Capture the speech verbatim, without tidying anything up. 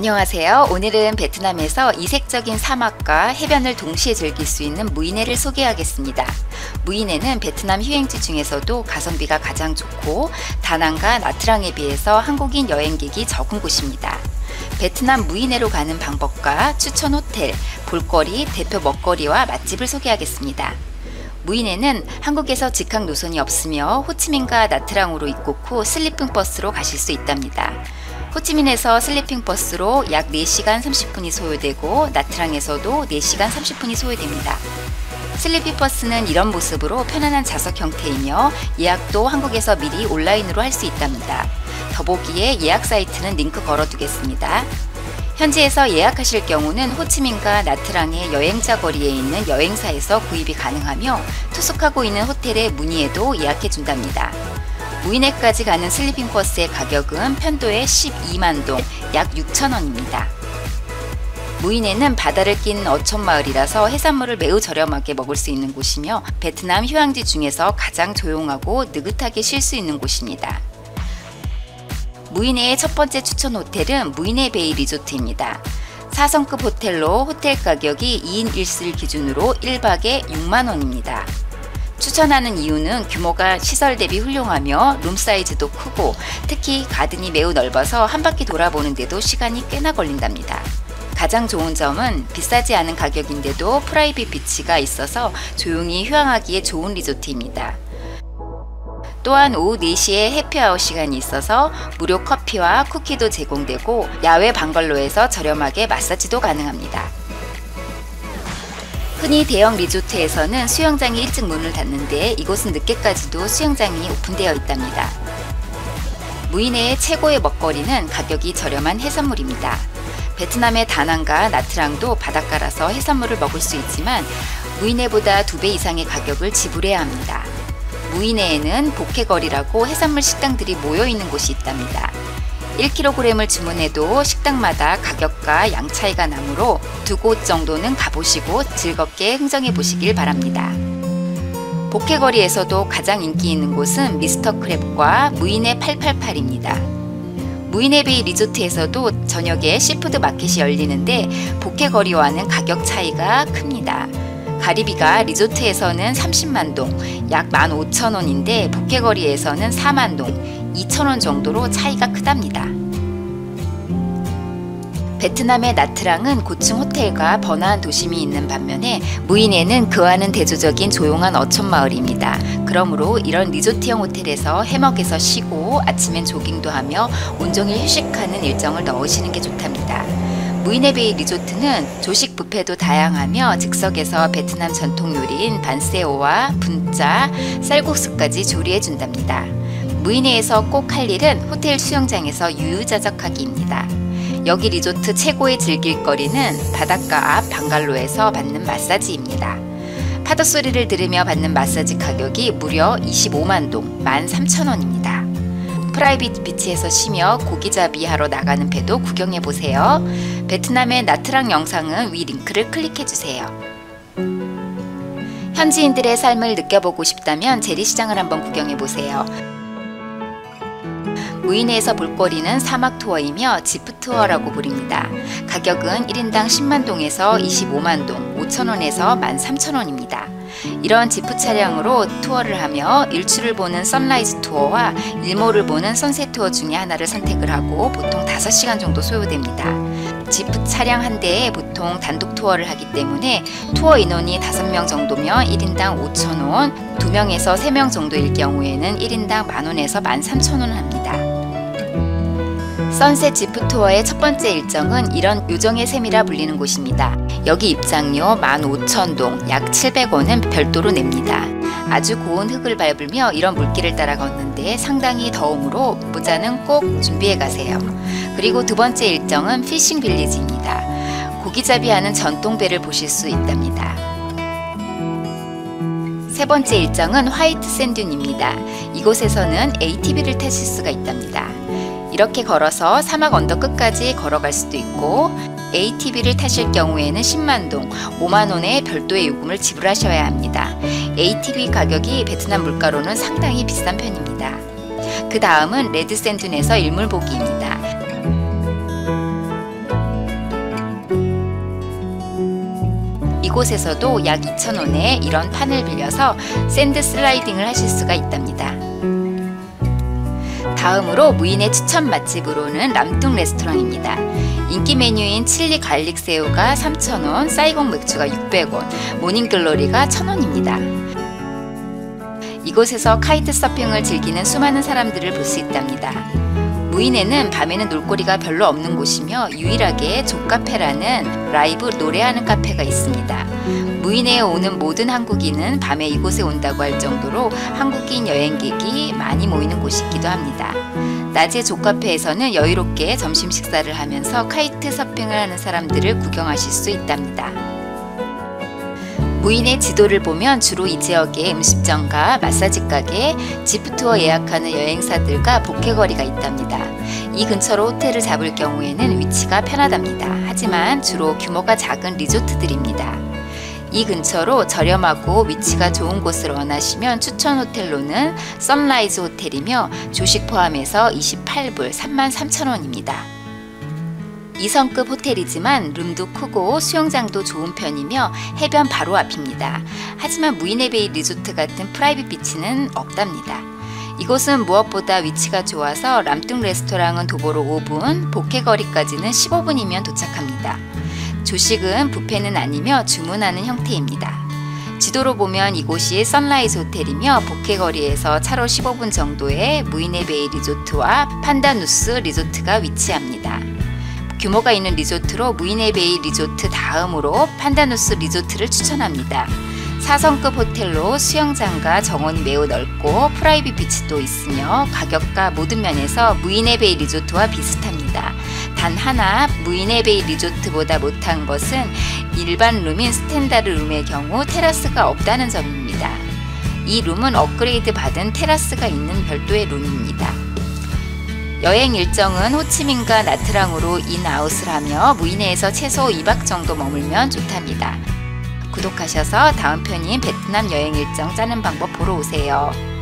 안녕하세요. 오늘은 베트남에서 이색적인 사막과 해변을 동시에 즐길 수 있는 무이네를 소개하겠습니다. 무이네는 베트남 휴행지 중에서도 가성비가 가장 좋고 다낭과 나트랑에 비해서 한국인 여행객이 적은 곳입니다. 베트남 무이네로 가는 방법과 추천 호텔, 볼거리, 대표 먹거리와 맛집을 소개하겠습니다. 무이네는 한국에서 직항 노선이 없으며 호치민과 나트랑으로 입국 후 슬리핑 버스로 가실 수 있답니다. 호치민에서 슬리핑 버스로 약 네 시간 삼십 분이 소요되고 나트랑에서도 네 시간 삼십 분이 소요됩니다. 슬리핑 버스는 이런 모습으로 편안한 좌석 형태이며 예약도 한국에서 미리 온라인으로 할 수 있답니다. 더보기에 예약 사이트는 링크 걸어두겠습니다. 현지에서 예약하실 경우는 호치민과 나트랑의 여행자 거리에 있는 여행사에서 구입이 가능하며 투숙하고 있는 호텔에 문의해도 예약해 준답니다. 무이네까지 가는 슬리핑 버스의 가격은 편도에 십이만 동, 약 육천 원입니다. 무이네는 바다를 낀 어촌마을이라서 해산물을 매우 저렴하게 먹을 수 있는 곳이며 베트남 휴양지 중에서 가장 조용하고 느긋하게 쉴 수 있는 곳입니다. 무이네의 첫 번째 추천 호텔은 무이네 베이 리조트입니다. 사 성급 호텔로 호텔 가격이 이 인 일 실 기준으로 일 박에 육만 원입니다. 추천하는 이유는 규모가 시설 대비 훌륭하며 룸 사이즈도 크고 특히 가든이 매우 넓어서 한 바퀴 돌아보는데도 시간이 꽤나 걸린답니다. 가장 좋은 점은 비싸지 않은 가격인데도 프라이빗 비치가 있어서 조용히 휴양하기에 좋은 리조트입니다. 또한 오후 네 시에 해피아워 시간이 있어서 무료 커피와 쿠키도 제공되고 야외 방글로에서 저렴하게 마사지도 가능합니다. 흔히 대형 리조트에서는 수영장이 일찍 문을 닫는데 이곳은 늦게까지도 수영장이 오픈되어 있답니다. 무이네의 최고의 먹거리는 가격이 저렴한 해산물입니다. 베트남의 다낭과 나트랑도 바닷가라서 해산물을 먹을 수 있지만 무이네보다 두 배 이상의 가격을 지불해야 합니다. 무이네에는 복해거리라고 해산물 식당들이 모여있는 곳이 있답니다. 일 킬로그램을 주문해도 식당마다 가격과 양 차이가 나므로 두 곳 정도는 가보시고 즐겁게 흥정해 보시길 바랍니다. 복해거리에서도 가장 인기 있는 곳은 미스터 크랩과 무이네 팔팔팔입니다. 무이네 베이 리조트에서도 저녁에 시푸드 마켓이 열리는데 복해거리와는 가격 차이가 큽니다. 가리비가 리조트에서는 삼십만 동, 약 만 오천 원인데 복해거리에서는 사만 동, 이천 원 정도로 차이가 크답니다. 베트남의 나트랑은 고층 호텔과 번화한 도심이 있는 반면에 무이네는 그와는 대조적인 조용한 어촌마을입니다. 그러므로 이런 리조트형 호텔에서 해먹에서 쉬고 아침엔 조깅도 하며 온종일 휴식하는 일정을 넣으시는 게 좋답니다. 무이네 베이 리조트는 조식 뷔페도 다양하며 즉석에서 베트남 전통 요리인 반세오와 분짜, 쌀국수까지 조리해 준답니다. 무이네에서 꼭 할 일은 호텔 수영장에서 유유자적하기입니다. 여기 리조트 최고의 즐길 거리는 바닷가 앞 방갈로에서 받는 마사지입니다. 파도 소리를 들으며 받는 마사지 가격이 무려 이십오만 동, 만 삼천 원입니다. 프라이빗 비치에서 쉬며 고기잡이 하러 나가는 배도 구경해보세요. 베트남의 나트랑 영상은 위 링크를 클릭해주세요. 현지인들의 삶을 느껴보고 싶다면 재래시장을 한번 구경해보세요. 무이네에서 볼거리는 사막 투어이며 지프 투어라고 부릅니다. 가격은 일 인당 십만 동에서 이십오만 동, 오천 원에서 만 삼천 원입니다. 이런 지프 차량으로 투어를 하며 일출을 보는 선라이즈 투어와 일몰을 보는 선셋 투어 중에 하나를 선택을 하고 보통 다섯 시간 정도 소요됩니다. 지프 차량 한 대에 보통 단독 투어를 하기 때문에 투어 인원이 다섯 명 정도면 일 인당 오천 원, 두 명에서 세 명 정도일 경우에는 일 인당 만 원에서 만 삼천 원을 합니다. 선셋 지프 투어의 첫 번째 일정은 이런 요정의 샘이라 불리는 곳입니다. 여기 입장료 만 오천 동, 약 칠백 원은 별도로 냅니다. 아주 고운 흙을 밟으며 이런 물길을 따라 걷는데 상당히 더우므로 모자는 꼭 준비해 가세요. 그리고 두 번째 일정은 피싱 빌리지입니다. 고기잡이하는 전통배를 보실 수 있답니다. 세 번째 일정은 화이트 샌듐입니다. 이곳에서는 에이티비를 타실 수가 있답니다. 이렇게 걸어서 사막 언덕 끝까지 걸어갈 수도 있고 에이티비를 타실 경우에는 십만 동, 오만 원의 별도의 요금을 지불하셔야 합니다. 에이티비 가격이 베트남 물가로는 상당히 비싼 편입니다. 그 다음은 레드 샌듐에서 일몰보기입니다. 이곳에서도 약 이천 원에 이런 판을 빌려서 샌드 슬라이딩을 하실 수가 있답니다. 다음으로 무인의 추천 맛집으로는 람뚱 레스토랑입니다. 인기 메뉴인 칠리 갈릭 새우가 삼천 원, 사이공 맥주가 육백 원, 모닝글로리가 천 원입니다. 이곳에서 카이트 서핑을 즐기는 수많은 사람들을 볼 수 있답니다. 무인에는 밤에는 놀거리가 별로 없는 곳이며 유일하게 족카페라는 라이브 노래하는 카페가 있습니다. 무인에 오는 모든 한국인은 밤에 이곳에 온다고 할 정도로 한국인 여행객이 많이 모이는 곳이기도 합니다. 낮에 족카페에서는 여유롭게 점심 식사를 하면서 카이트 서핑을 하는 사람들을 구경하실 수 있답니다. 무인의 지도를 보면 주로 이 지역에 음식점과 마사지 가게, 지프투어 예약하는 여행사들과 복회거리가 있답니다. 이 근처로 호텔을 잡을 경우에는 위치가 편하답니다. 하지만 주로 규모가 작은 리조트들입니다. 이 근처로 저렴하고 위치가 좋은 곳을 원하시면 추천 호텔로는 선라이즈 호텔이며 조식 포함해서 이십팔 불 삼만 삼천 원입니다. 이 성급 호텔이지만 룸도 크고 수영장도 좋은 편이며 해변 바로 앞입니다. 하지만 무이네베이 리조트 같은 프라이빗 비치는 없답니다. 이곳은 무엇보다 위치가 좋아서 람뚱 레스토랑은 도보로 오 분, 복회거리까지는 십오 분이면 도착합니다. 조식은 뷔페는 아니며 주문하는 형태입니다. 지도로 보면 이곳이 선라이즈 호텔이며 복회거리에서 차로 십오 분 정도의 무이네베이 리조트와 판다누스 리조트가 위치합니다. 규모가 있는 리조트로 무이네베이 리조트 다음으로 판다누스 리조트를 추천합니다. 사 성급 호텔로 수영장과 정원이 매우 넓고 프라이빗 비치도 있으며 가격과 모든 면에서 무이네베이 리조트와 비슷합니다. 단 하나 무이네베이 리조트보다 못한 것은 일반 룸인 스탠다드 룸의 경우 테라스가 없다는 점입니다. 이 룸은 업그레이드 받은 테라스가 있는 별도의 룸입니다. 여행 일정은 호치민과 나트랑으로 인아웃을 하며 무이네에서 최소 이 박 정도 머물면 좋답니다. 구독하셔서 다음 편인 베트남 여행 일정 짜는 방법 보러 오세요.